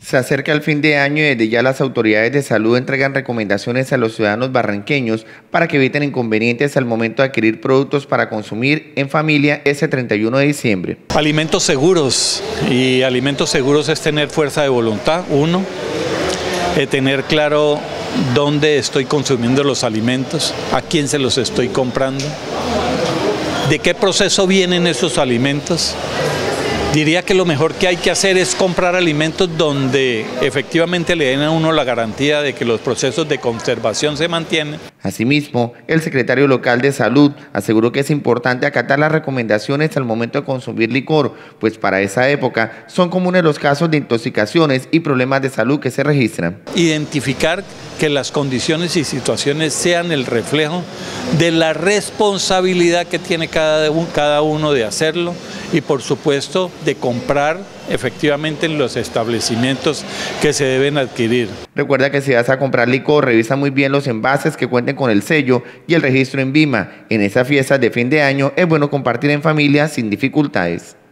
Se acerca el fin de año y desde ya las autoridades de salud entregan recomendaciones a los ciudadanos barranqueños para que eviten inconvenientes al momento de adquirir productos para consumir en familia ese 31 de diciembre. Alimentos seguros, y alimentos seguros es tener fuerza de voluntad, uno, tener claro dónde estoy consumiendo los alimentos, a quién se los estoy comprando, de qué proceso vienen esos alimentos. Diría que lo mejor que hay que hacer es comprar alimentos donde efectivamente le den a uno la garantía de que los procesos de conservación se mantienen. Asimismo, el secretario local de Salud aseguró que es importante acatar las recomendaciones al momento de consumir licor, pues para esa época son comunes los casos de intoxicaciones y problemas de salud que se registran. Identificar que las condiciones y situaciones sean el reflejo de la responsabilidad que tiene cada uno de hacerlo y por supuesto de comprar efectivamente en los establecimientos que se deben adquirir. Recuerda que si vas a comprar licor, revisa muy bien los envases que cuenten con el sello y el registro en Vima. En esas fiestas de fin de año es bueno compartir en familia sin dificultades.